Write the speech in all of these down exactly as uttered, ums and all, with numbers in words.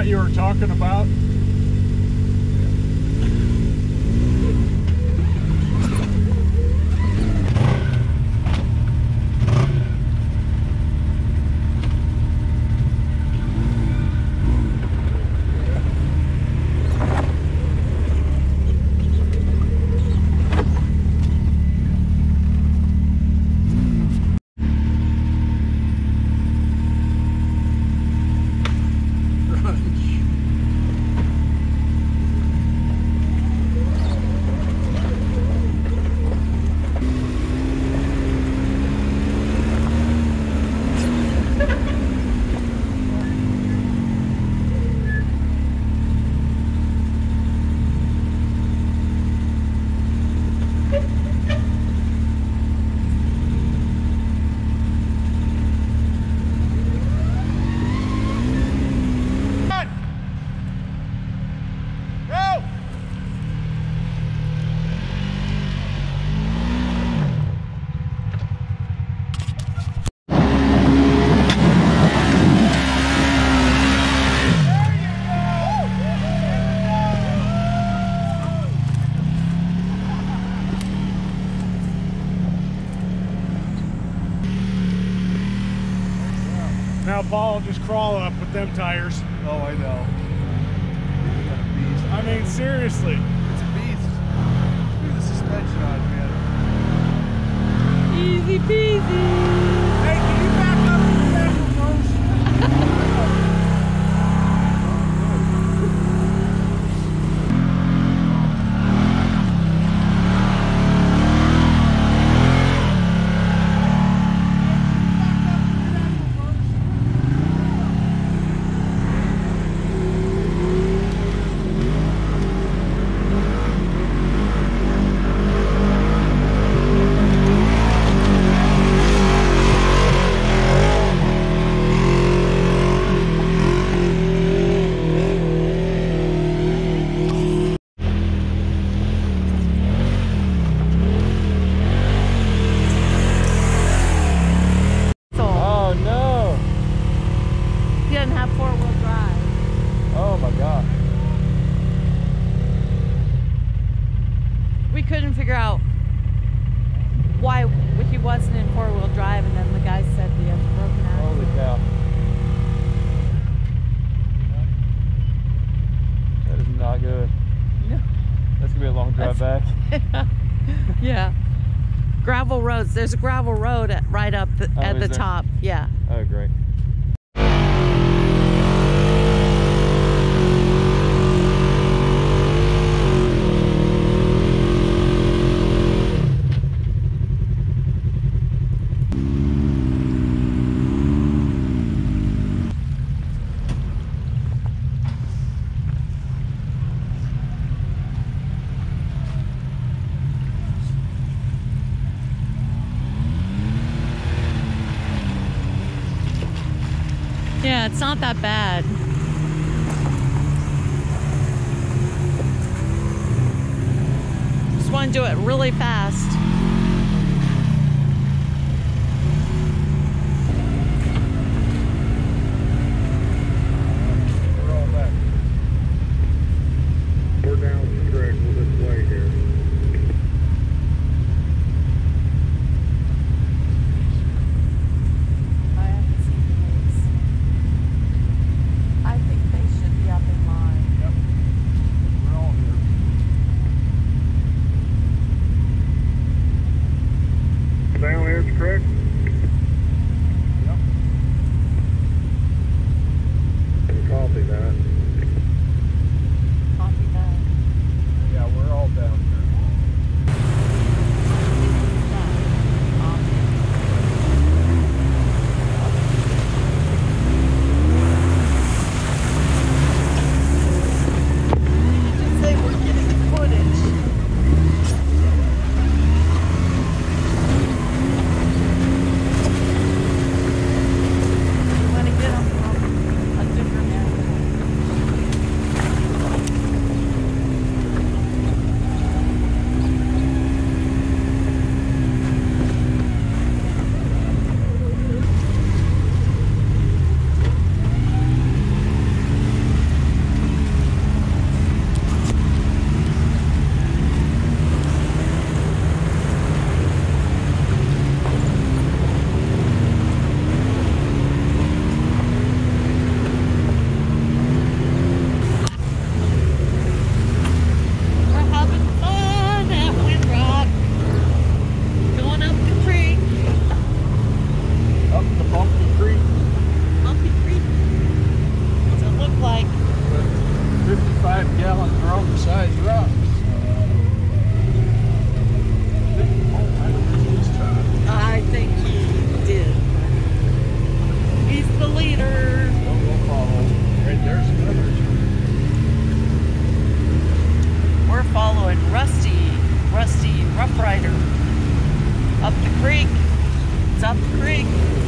spot you were talking about? Now Paul will just crawl up with them tires. Oh, I know. What a beast. I mean, seriously. It's a beast. Look at the suspension on it, man. Easy peasy. Hey, can you back up to the back first? We couldn't figure out why he wasn't in four-wheel drive, and then the guy said he had broken out. Holy cow. That is not good. No. That's gonna be a long drive That's, back. Yeah. Gravel roads. There's a gravel road at, right up the, oh, at the there? top. Yeah. Oh, great. Yeah, it's not that bad. Just want to do it really fast. We're all back. We're down the track with this way here. Rough Rider. Up the creek. It's up the creek.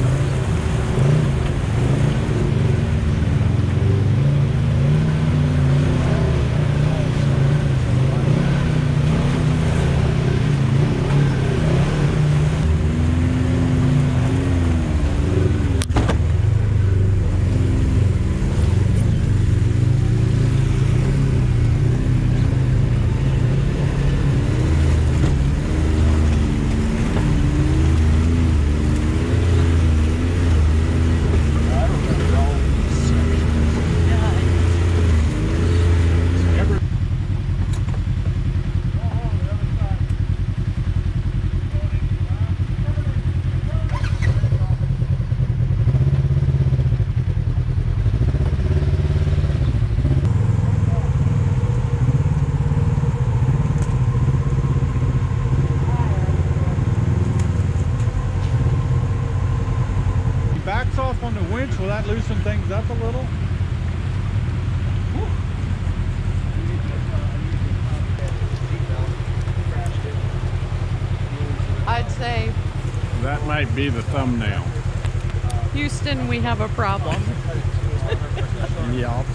Backs off on the winch, will that loosen things up a little? I'd say, That might be the thumbnail. Houston, we have a problem. Yeah.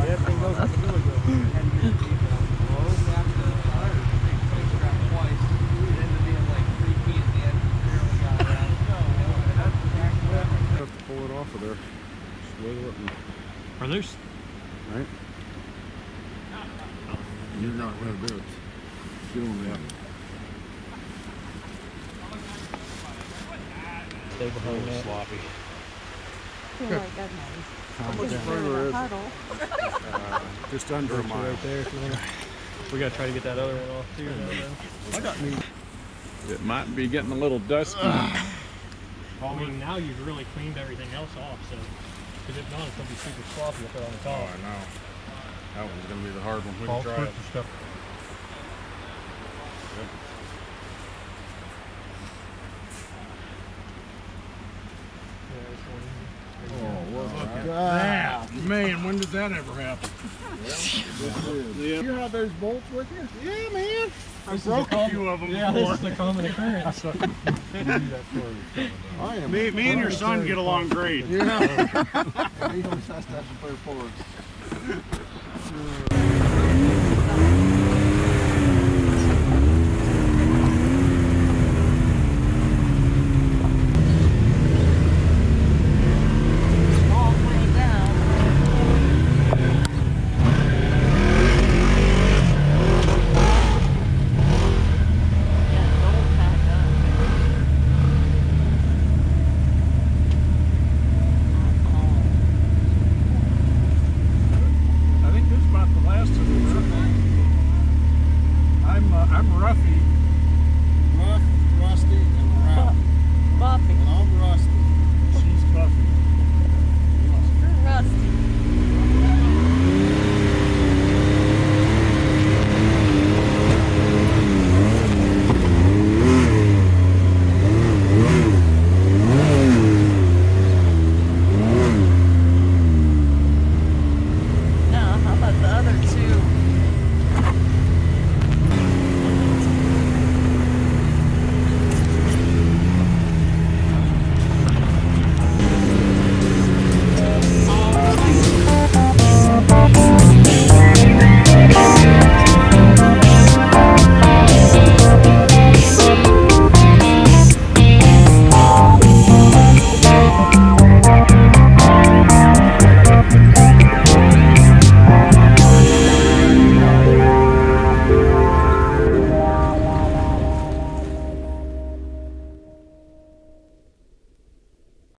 Pull it off of there. Slither it and... Are those? Right? You're not gonna do it. Get on that. Stay behind that. Sloppy. Feel like that nice. How much further is it? Huddle. Uh, just under a mile. Right there. If you wanna. We gotta try to get that other one off too. I got me. It might be getting a little dusty. I mean, now you've really cleaned everything else off, so because if not, it's gonna be super sloppy up there on the Oh, top. I know. That one's gonna be the hard one. We Paul, can try put it. your stuff. Ah, man, when does that ever happen? Yeah. You have those bolts with you? Yeah, man. I This is broke a a com- few of them Yeah, this before. is a common occurrence. I am. Me, me and your son get along great. Yeah. He always has to have some spare parts.